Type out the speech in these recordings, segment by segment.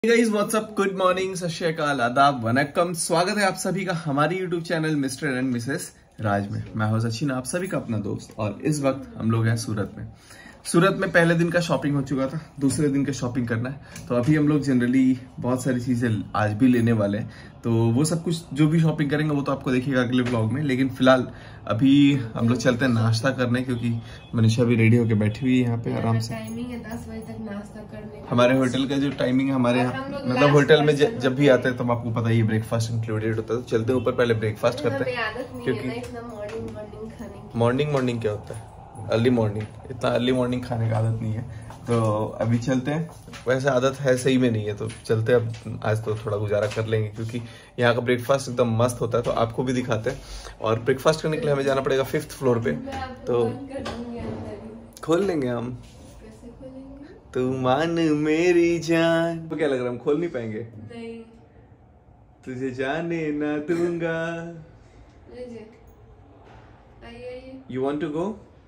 Guys what's up, good morning, सत श्री अकाल, आदाब, वनक्कम। स्वागत है आप सभी का हमारी YouTube channel mister and missus Raj में। मैं हूं सचिन, आप सभी का अपना दोस्त, और इस वक्त हम लोग हैं सूरत में। सूरत में पहले दिन का शॉपिंग हो चुका था, दूसरे दिन का शॉपिंग करना है। तो अभी हम लोग जनरली बहुत सारी चीजें आज भी लेने वाले हैं, तो वो सब कुछ जो भी शॉपिंग करेंगे वो तो आपको देखिएगा अगले व्लॉग में। लेकिन फिलहाल अभी हम लोग चलते हैं नाश्ता करने, क्योंकि मनीषा भी रेडी होकर बैठी हुई है यहाँ पे आराम से। टाइमिंग है 10 बजे तक नाश्ता करने। हमारे होटल का जो टाइमिंग है, हमारे यहाँ मतलब होटल में जब भी आते हैं तो आपको पता ही है ब्रेकफास्ट इंक्लूडेड होता है। तो चलते हैं ऊपर, पहले ब्रेकफास्ट करते हैं, क्योंकि मॉर्निंग क्या होता है, अर्ली मॉर्निंग, इतना अर्ली मॉर्निंग खाने का आदत नहीं है। तो अभी चलते हैं, वैसे आदत है सही में नहीं है, तो चलते हैं। अब आज तो थोड़ा गुजारा कर लेंगे, क्योंकि यहाँ का ब्रेकफास्ट एकदम मस्त होता है, तो आपको भी दिखाते हैं। और ब्रेकफास्ट करने के लिए हमें जाना पड़ेगा 5th फ्लोर पे, तो खोल लेंगे हम। तू मान मेरी जान, तो क्या लग रहा है हम खोल नहीं पाएंगे? नहीं। तुझे जाने ना दूंगा। You want to go?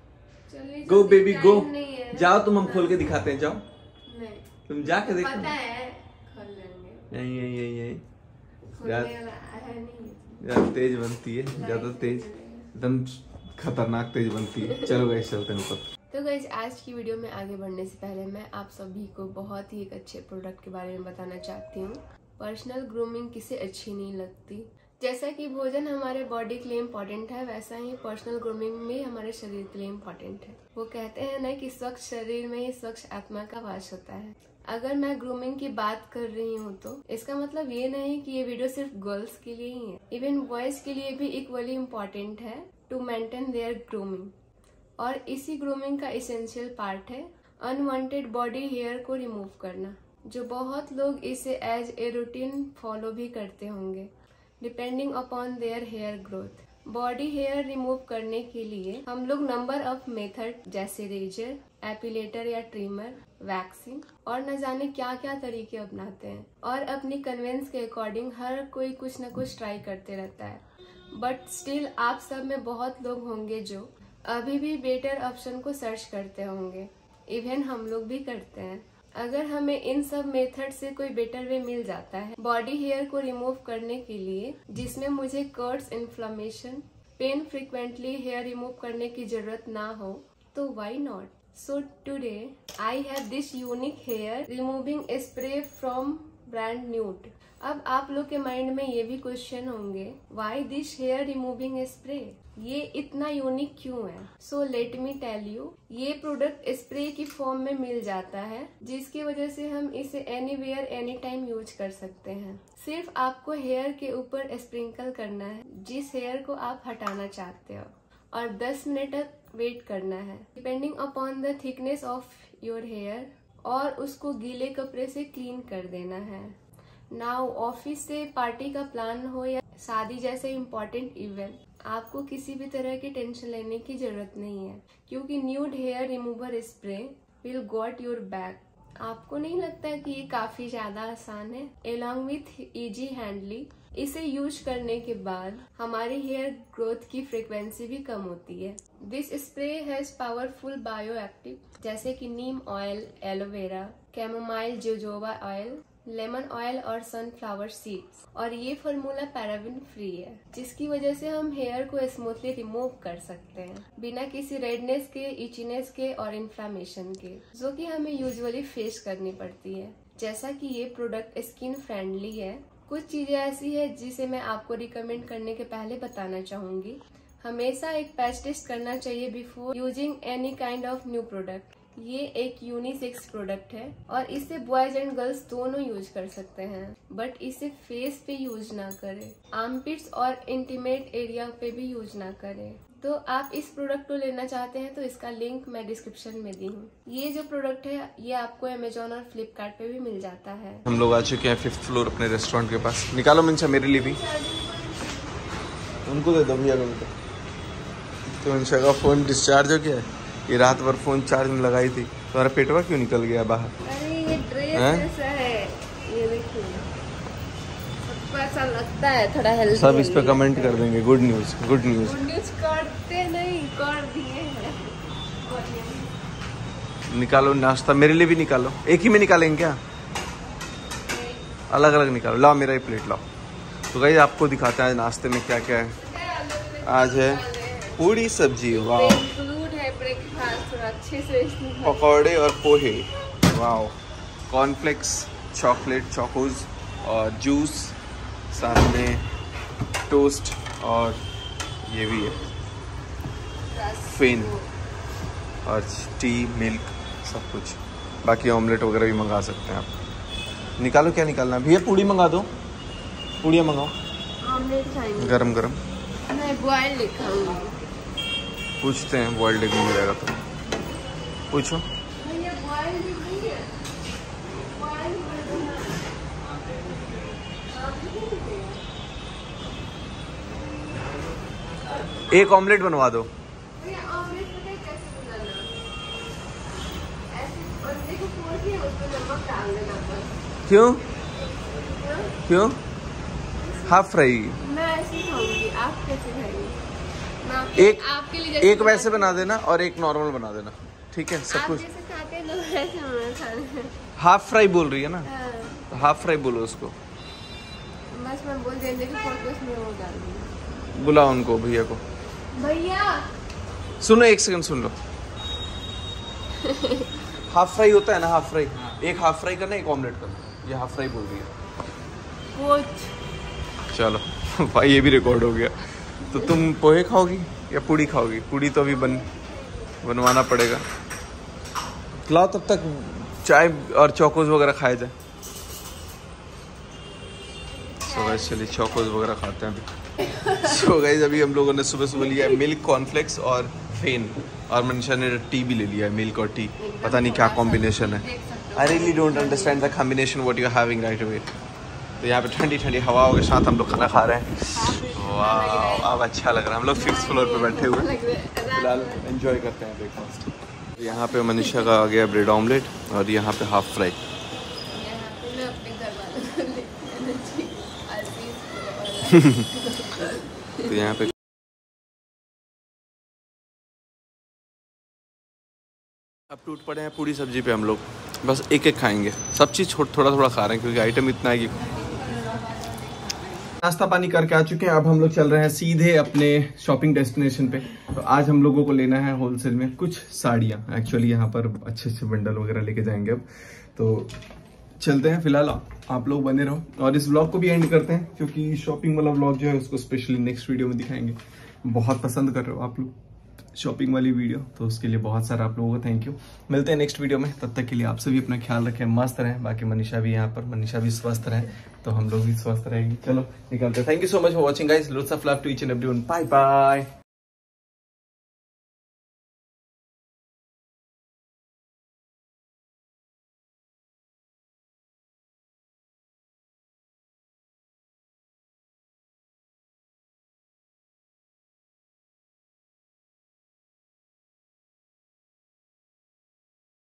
Go baby go, जाओ, तुम हम खोल के दिखाते हैं, जाओ। नहीं, तुम जाके देखो। पता है खोल लेंगे। यही खोलने वाला है नहीं। ज्यादा तेज बनती है, ज्यादा तेज, एकदम खतरनाक तेज बनती है। चलो गाइस चलते हैं ऊपर। तो गाइस आज की वीडियो में आगे बढ़ने से पहले मैं आप सभी को बहुत ही एक अच्छे प्रोडक्ट के बारे में बताना चाहती हूँ। पर्सनल ग्रूमिंग किसे अच्छी नहीं लगती। जैसा कि भोजन हमारे बॉडी के लिए इम्पोर्टेंट है, वैसा ही पर्सनल ग्रूमिंग भी हमारे शरीर के लिए इम्पोर्टेंट है। वो कहते हैं ना कि स्वच्छ शरीर में ही स्वच्छ आत्मा का वास होता है। अगर मैं ग्रूमिंग की बात कर रही हूँ तो इसका मतलब ये नहीं कि ये वीडियो सिर्फ गर्ल्स के लिए ही है। इवन बॉयज के लिए भी इक्वली इम्पोर्टेंट है टू मेंटेन देयर ग्रूमिंग। और इसी ग्रूमिंग का इसेंशियल पार्ट है अनवांटेड बॉडी हेयर को रिमूव करना, जो बहुत लोग इसे एज ए रूटीन फॉलो भी करते होंगे depending upon their hair growth. Body hair remove करने के लिए हम लोग नंबर ऑफ मेथड जैसे रेजर, एपिलेटर या ट्रिमर, वैक्सिंग और न जाने क्या क्या तरीके अपनाते हैं, और अपनी कन्वेंस के अकॉर्डिंग हर कोई कुछ न कुछ ट्राई करते रहता है। बट स्टिल आप सब में बहुत लोग होंगे जो अभी भी बेटर ऑप्शन को सर्च करते होंगे। इवन हम लोग भी करते हैं। अगर हमें इन सब मेथड से कोई बेटर वे मिल जाता है बॉडी हेयर को रिमूव करने के लिए, जिसमें मुझे cuts, inflammation, pain, frequently hair remove करने की जरूरत ना हो, तो why not. So today I have this unique hair removing spray from brand Nude. अब आप लोग के माइंड में ये भी क्वेश्चन होंगे, why this hair removing spray, ये इतना यूनिक क्यों है? So let me tell you, ये प्रोडक्ट स्प्रे की फॉर्म में मिल जाता है, जिसकी वजह से हम इसे एनीवेयर एनी टाइम यूज कर सकते हैं। सिर्फ आपको हेयर के ऊपर स्प्रिंकल करना है जिस हेयर को आप हटाना चाहते हो, और 10 मिनट तक वेट करना है depending upon the thickness of your hair, और उसको गीले कपड़े से क्लीन कर देना है। नाउ ऑफिस से पार्टी का प्लान हो या शादी जैसे इम्पोर्टेंट इवेंट, आपको किसी भी तरह की टेंशन लेने की जरूरत नहीं है, क्योंकि Nude hair remover spray will got your back. आपको नहीं लगता है कि ये काफी ज्यादा आसान है एलॉन्ग विथ इजी हैंडली? इसे यूज करने के बाद हमारी हेयर ग्रोथ की फ्रीक्वेंसी भी कम होती है। This spray has powerful bio active जैसे कि neem oil, aloe vera, chamomile, jojoba oil, lemon oil और सनफ्लावर सीड्स, और ये फॉर्मूला पैराबिन फ्री है, जिसकी वजह से हम हेयर को स्मूथली रिमूव कर सकते हैं बिना किसी रेडनेस के, इचीनेस के और इन्फ्लेमेशन के, जो कि हमें यूजुअली फेस करनी पड़ती है। जैसा कि ये प्रोडक्ट स्किन फ्रेंडली है, कुछ चीजें ऐसी है जिसे मैं आपको रिकमेंड करने के पहले बताना चाहूंगी। हमेशा एक पैच टेस्ट करना चाहिए before using any kind of new product. ये एक यूनिसेक्स प्रोडक्ट है और इसे बॉयज एंड गर्ल्स दोनों यूज कर सकते हैं, बट इसे फेस पे यूज ना करें, आर्मपिट्स और इंटीमेट एरिया पे भी यूज ना करें। तो आप इस प्रोडक्ट को लेना चाहते हैं तो इसका लिंक मैं डिस्क्रिप्शन में दी हूँ। ये जो प्रोडक्ट है ये आपको अमेजोन और फ्लिपकार्ट पे भी मिल जाता है। हम लोग आ चुके हैं 5th फ्लोर अपने रेस्टोरेंट के पास। निकालो मिंशा मेरे लिए भी, उनको दे दो भैया उनको। तो मिंशा का फोन डिस्चार्ज हो गया है, ये रात भर फोन चार्ज में लगाई थी। तुम्हारा पेटवा क्यों निकल गया बाहर? अरे ये ड्रेस ऐसा है, ये देखिए सबको ऐसा लगता है थोड़ा हेल्दी। सब इस पे कमेंट कर देंगे, good news good news. Good news करते नहीं, कर दिए हैं। निकालो नाश्ता मेरे लिए भी निकालो, एक ही में निकालेंगे क्या? अलग अलग निकालो। लाओ मेरा ही प्लेट लाओ। तो गाइस आपको दिखाते हैं आज नाश्ते में क्या क्या है। आज है पूरी सब्जी, वाह, पकौड़े और पोहे, वाह, कॉर्नफ्लेक्स, चॉकलेट चोकोज और जूस, साथ में टोस्ट और ये भी है फेन और टी, मिल्क, सब कुछ। बाकी ऑमलेट वगैरह भी मंगा सकते हैं आप। निकालो क्या निकालना है भैया? पूड़ी मंगा दो, पूड़ियाँ मंगाओ। ऑमलेट खाएंगे गरम गरम। मैं बॉइल्ड एग खाऊंगी। पूछते हैं, बॉइल्ड एग मिल जाएगा तो पूछो। एक ऑमलेट बनवा दो। क्यों क्यों? हाफ फ्राई मैं ऐसे खाऊंगी, आप कैसे खाएंगे? एक आपके लिए एक वैसे बना देना और एक नॉर्मल बना देना, ठीक है? सब कुछ जैसे खाते हैं ना वैसे हमें खाना है। हाफ फ्राई बोल रही है ना, हाँ। हाफ फ्राई बोलो उसको। बस मैं बोल देंगे कि फोटोस में वो डाल दूंगी। बुलाओ उनको, भैया को। भैया सुनो, एक सेकंड सुन लो। हाफ फ्राई होता है ना, हाफ फ्राई। एक हाफ फ्राई करना, एक ऑमलेट करना। ये हाफ फ्राई बोल रही है। चलो भाई ये भी रिकॉर्ड हो गया। तो तुम पोहे खाओगी या पूड़ी खाओगी? पूड़ी तो अभी बनवाना पड़ेगा। लाओ तब तक चाय और चोकोज वगैरह खाए जाए। सो गाइस चलिए चोकोज वगैरह खाते हैं अभी। सो गाइस अभी हम लोगों ने सुबह सुबह लिया है मिल्क, कॉर्नफ्लेक्स और फेन, और मनीषा ने टी भी ले लिया है, मिल्क और टी। पता नहीं क्या कॉम्बिनेशन है। I really don't understand the combination what you are having right away. तो यहाँ पे ठंडी ठंडी हवाओं के साथ हम लोग खाना खा रहे हैं। वाह, अब अच्छा लग रहा है। हम लोग 6th फ्लोर पे बैठे हुए फिलहाल एंजॉय करते हैं ब्रेकफास्ट। यहाँ पे मनीषा का आ गया ब्रेड ऑमलेट और यहाँ पे हाफ फ्राई। तो यहाँ पे अब टूट पड़े हैं पूरी सब्जी पे। हम लोग बस एक एक खाएंगे, सब चीज़ थोड़ा थोड़ा खा रहे हैं क्योंकि आइटम इतना है कि। नाश्ता पानी करके आ चुके हैं। अब हम लोग चल रहे हैं सीधे अपने शॉपिंग डेस्टिनेशन पे। तो आज हम लोगों को लेना है होलसेल में कुछ साड़ियाँ। एक्चुअली यहाँ पर अच्छे अच्छे बंडल वगैरह लेके जाएंगे अब। तो चलते हैं, फिलहाल आप लोग बने रहो और इस व्लॉग को भी एंड करते हैं क्योंकि शॉपिंग वाला व्लॉग जो है उसको स्पेशली नेक्स्ट वीडियो में दिखाएंगे। बहुत पसंद कर रहे हो आप लोग शॉपिंग वाली वीडियो, तो उसके लिए बहुत सारा आप लोगों को थैंक यू। मिलते हैं नेक्स्ट वीडियो में, तब तक के लिए आप सभी अपना ख्याल रखें, मस्त रहें। बाकी मनीषा भी यहाँ पर, मनीषा भी स्वस्थ रहे तो हम लोग भी स्वस्थ रहेंगे। चलो निकलते हैं। Thank you so much for watching guys. Lots of love to each and everyone. Bye bye.